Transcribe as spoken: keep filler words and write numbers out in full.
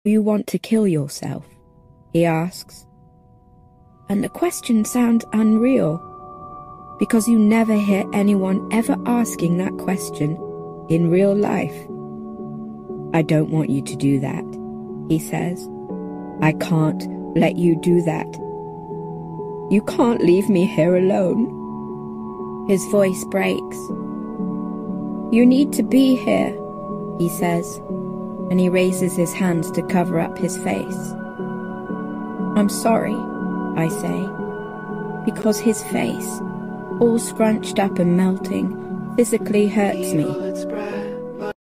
Do you want to kill yourself? He asks. And the question sounds unreal, because you never hear anyone ever asking that question in real life. I don't want you to do that, he says. I can't let you do that. You can't leave me here alone. His voice breaks. You need to be here, he says, and he raises his hands to cover up his face. I'm sorry, I say, because his face, all scrunched up and melting, physically hurts me.